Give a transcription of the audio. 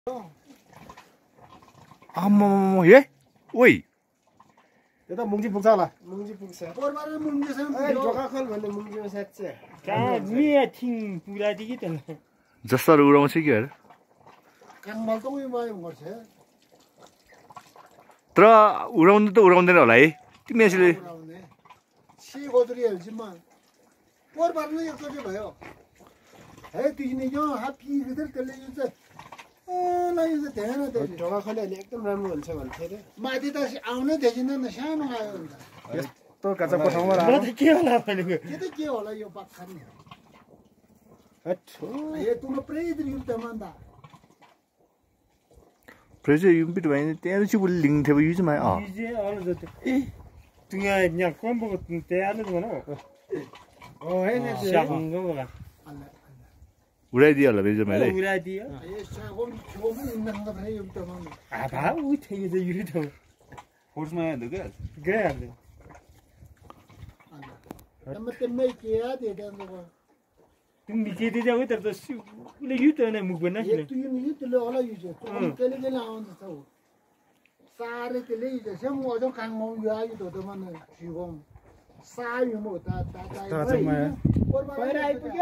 아뭐 예? 오이. यता मुङ्जी पुग्छ होला मुङ्जी पुग्छ परबार मुङ्जी छ ए ढोकाखल भन्ने मुङ्जीमा साच्छ कहाँ मिया थिङ पुरादि कि त जसरी उडाउँछ कि हेर काङमल त उयो भयो गर्छ तर उडाउनु त उडाउँदैन होला है तिमी यसले सी गोदरी हल्छिमा परबार नै एकचोटि भयो है तिजनी जो हापी भित्र त्यसले यो चाहिँ ला यो चाहिँ ध्यान दिएर ढोकाखल अहिले एकदम राम्रो हुन्छ भन्थे रे माथि त आउनै देखिँदैन सानो आयो हुन्छ यस्तो काचा पठाउमा म त के होला भनेको के त के होला यो पक्का नि ये तुम प्रेरित युक्त मान्दा प्रेजर युम्पिट भयो त्यहाँ चाहिँ उसले लिङ्क थियो युज मा युजे अरु जति ए तु यहाँ कम्बो तयार नै भन ओ है नि सागो बगा उडाइदियो होला बेजर मैले उडाइदियो ए सागो छोबु इन्दा प्रेरित युक्त मान्दा आ भा उ थियो जो युरि त फोर्समा आयो के गए amma temme kiya de dan ko तिमी के दिन्छ हो तर त उले युत नै मुख बन्न ye tu ni tu le ola yuje to kele kele aun ta ho sare kele yuje sem mo jo kang mo ya yu to man ji gom sa yu mo ta ta ta